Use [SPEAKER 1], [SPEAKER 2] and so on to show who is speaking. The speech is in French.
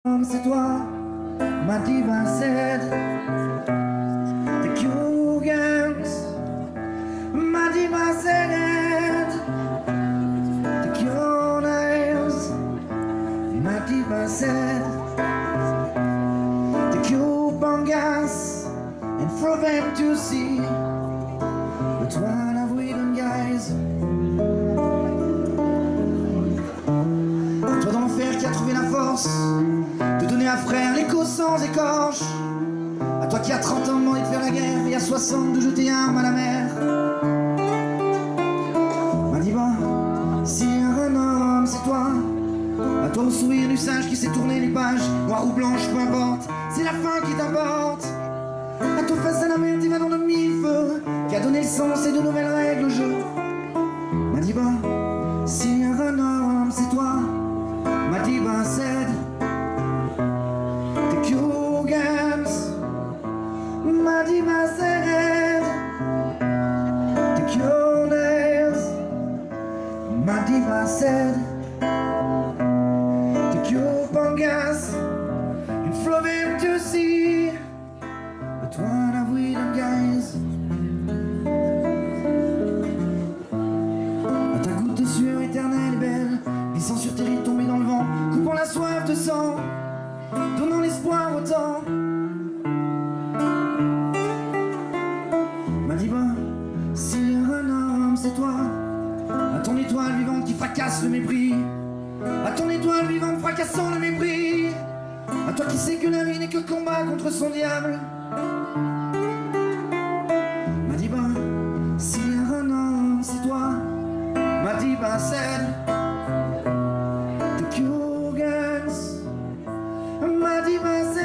[SPEAKER 1] C'est toi, ma diva said. The Kugans, ma diva said. The Cure-Nails, ma diva said. The Cubangas, and for them to see. But one of we them guys. Toi dans l'enfer qui a trouvé la force de donner à frère l'écho sans écorche. À toi qui a 30 ans demandé de faire la guerre et à 60 de jeter arme à la mer. M'a dit bon, si un homme c'est toi. À toi au sourire du sage qui s'est tourné les pages, noir ou blanche, peu importe, c'est la fin qui t'importe. À toi face à la mer, t'y vas dans le mille feux, qui a donné le sens et de nouvelles règles au jeu. M'a dit bon, si un homme c'est toi. Ma diva said. The Kugans, ma diva said. The Cure-Nails, ma diva said. The Cubangas, and flow them to see. But one of we them guys. À ta goutte de sueur éternelle et belle, glissant sur tes rides tombés dans le vent, coupant la soif de sang, donnant l'espoir au temps. M'a dit bon, si un homme c'est toi. À ton étoile vivante qui fracasse le mépris. À ton étoile vivante fracassant le mépris. À toi qui sais que la vie n'est que combat contre son diable. M'a dit bon, si un homme c'est toi. M'a dit ben said. The Kugans, ma diva said.